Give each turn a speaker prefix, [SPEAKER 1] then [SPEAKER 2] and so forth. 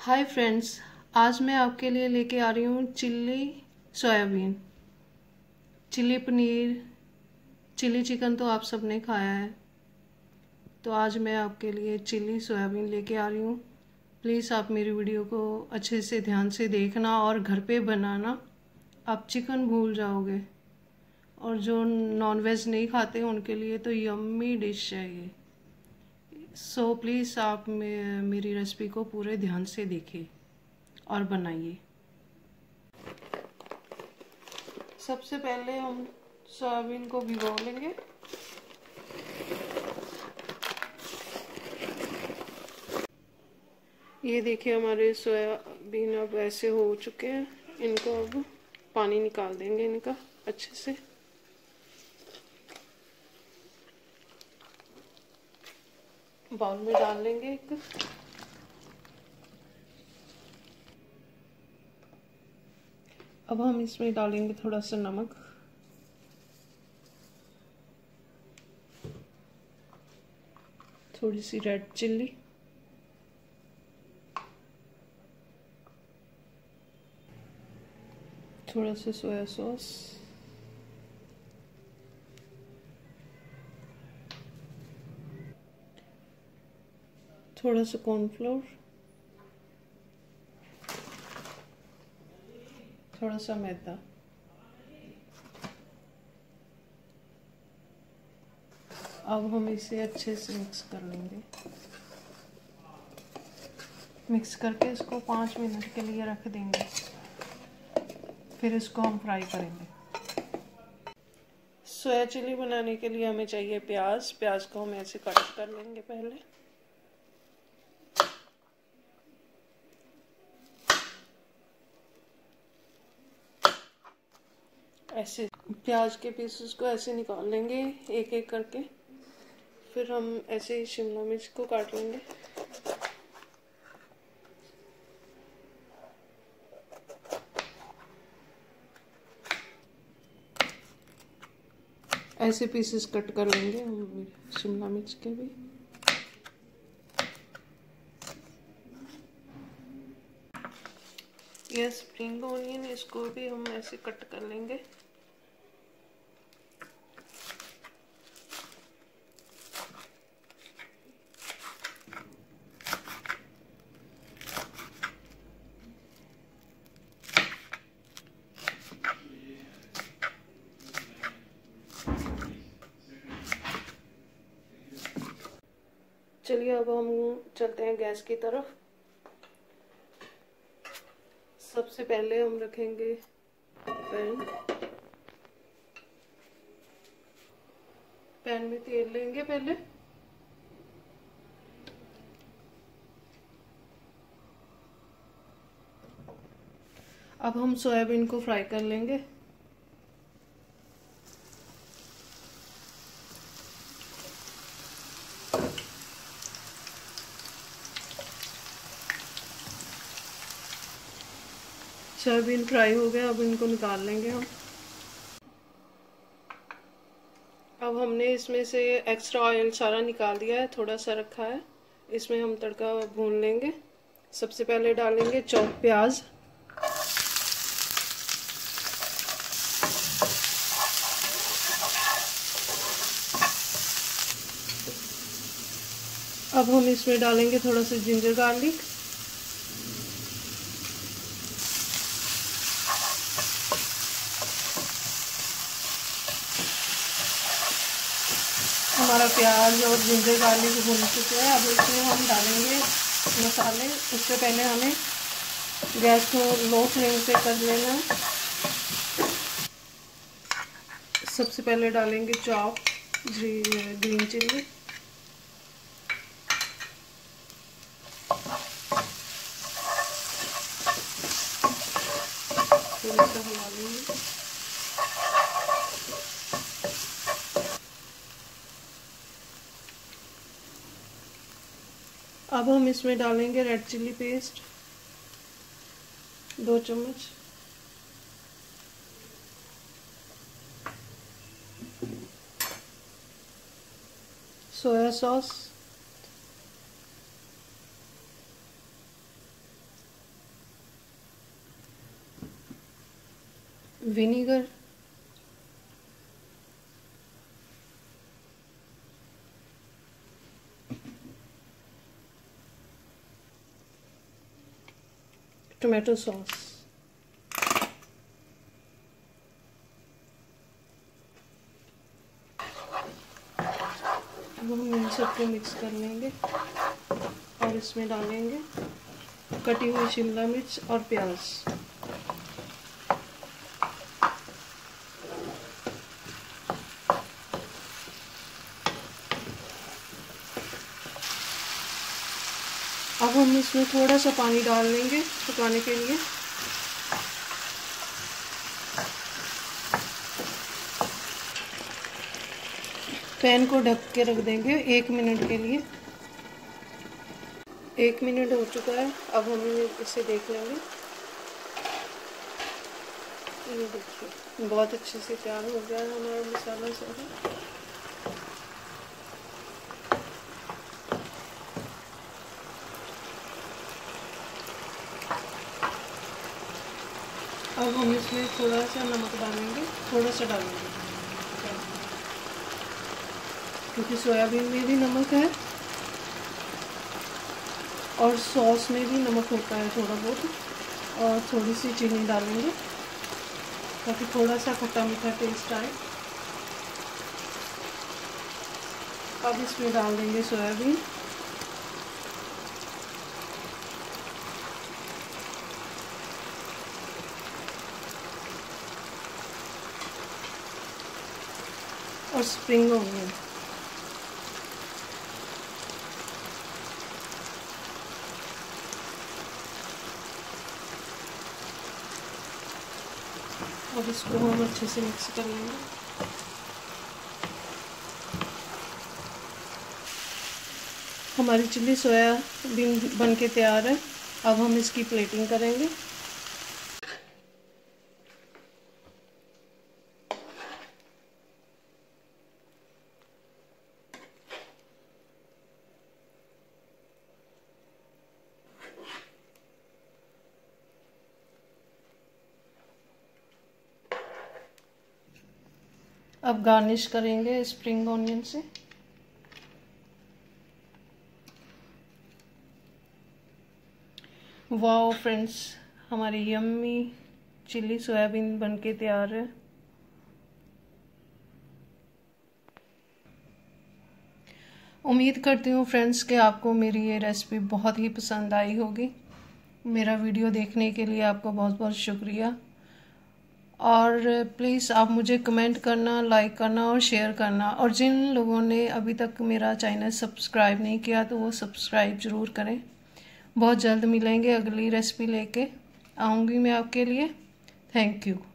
[SPEAKER 1] Hi friends, आज मैं आपके लिए लेके आ रही हूँ chilli soybean. Chilli paneer, chilli chicken तो आप सबने खाया है, तो आज मैं आपके लिए चिल्ली सोयाबीन लेके आ रही हूँ। प्लीज़ आप मेरी वीडियो को अच्छे से ध्यान से देखना और घर पे बनाना। आप चिकन भूल जाओगे, और जो नॉनवेज नहीं खाते उनके लिए तो यम्मी डिश है ये। सो प्लीज़ आप मेरी रेसिपी को पूरे ध्यान से देखिए और बनाइए। सबसे पहले हम सोयाबीन को भिगो लेंगे। ये देखिए हमारे सोयाबीन अब ऐसे हो चुके हैं। इनको अब पानी निकाल देंगे इनका अच्छे से। बाउल में डाल लेंगे एक। अब हम इसमें डालेंगे थोड़ा सा नमक, थोड़ी सी रेड चिल्ली, थोड़ा सा सोया सॉस, थोड़ा सा कॉर्नफ्लोर, थोड़ा सा मैदा। अब हम इसे अच्छे से मिक्स कर लेंगे। मिक्स करके इसको 5 मिनट के लिए रख देंगे, फिर इसको हम फ्राई करेंगे। सोया चिली बनाने के लिए हमें चाहिए प्याज। प्याज को हम ऐसे कट कर लेंगे पहले। ऐसे प्याज के पीसेस को ऐसे निकाल लेंगे एक एक करके। फिर हम ऐसे ही शिमला मिर्च को काट लेंगे। ऐसे पीसेस कट कर लेंगे हम शिमला मिर्च के भी। ये स्प्रिंग ऑनियन, इसको भी हम ऐसे कट कर लेंगे। चलिए अब हम चलते हैं गैस की तरफ। सबसे पहले हम रखेंगे पैन में तेल लेंगे पहले। अब हम सोयाबीन को फ्राई कर लेंगे। सोयाबीन फ्राई हो गया, अब इनको निकाल लेंगे हम। अब हमने इसमें से एक्स्ट्रा ऑयल सारा निकाल दिया है, थोड़ा सा रखा है। इसमें हम तड़का भून लेंगे। सबसे पहले डालेंगे चॉप प्याज। अब हम इसमें डालेंगे थोड़ा सा जिंजर गार्लिक। हमारा प्याज और जिंजर गार्लिक भून चुके हैं। अब इसमें हम डालेंगे मसाले। उससे पहले हमें गैस को लो फ्लेम पे कर लेना है। सबसे पहले डालेंगे चॉप ग्रीन चिल्ली। थोड़ा सा हिला लेंगे। अब हम इसमें डालेंगे रेड चिल्ली पेस्ट 2 चम्मच, soya sauce, vinegar, tomato sauce, अब हम इन सबको मिक्स कर लेंगे और इसमें डालेंगे कटी हुई शिमला मिर्च और प्याज। अब हम इसमें थोड़ा सा पानी डाल लेंगे पकाने के लिए। पैन को ढक के रख देंगे 1 मिनट के लिए। 1 मिनट हो चुका है, अब हम इसे देख लेंगे। ये देखिए बहुत अच्छे से तैयार हो गया है हमारा मसाला सारा। अब हम इसमें थोड़ा सा नमक डालेंगे, थोड़ा सा डालेंगे क्योंकि सोयाबीन में भी नमक है और सॉस में भी नमक होता है थोड़ा बहुत। और थोड़ी सी चीनी डालेंगे ताकि थोड़ा सा खट्टा मीठा टेस्ट आए। अब इसमें डाल देंगे सोयाबीन। और स्प्रिंग ऑनियन। अब इसको हम अच्छे से मिक्स कर लेंगे। हमारी चिल्ली सोयाबीन बन के तैयार है। अब हम इसकी प्लेटिंग करेंगे। अब गार्निश करेंगे स्प्रिंग ऑनियन से। वाओ फ्रेंड्स, हमारी यम्मी चिल्ली सोयाबीन बनके तैयार है। उम्मीद करती हूँ फ्रेंड्स कि आपको मेरी ये रेसिपी बहुत ही पसंद आई होगी। मेरा वीडियो देखने के लिए आपका बहुत बहुत शुक्रिया। और प्लीज़ आप मुझे कमेंट करना, लाइक करना और शेयर करना। और जिन लोगों ने अभी तक मेरा चैनल सब्सक्राइब नहीं किया तो वो सब्सक्राइब ज़रूर करें। बहुत जल्द मिलेंगे, अगली रेसिपी लेके आऊँगी मैं आपके लिए। Thank you.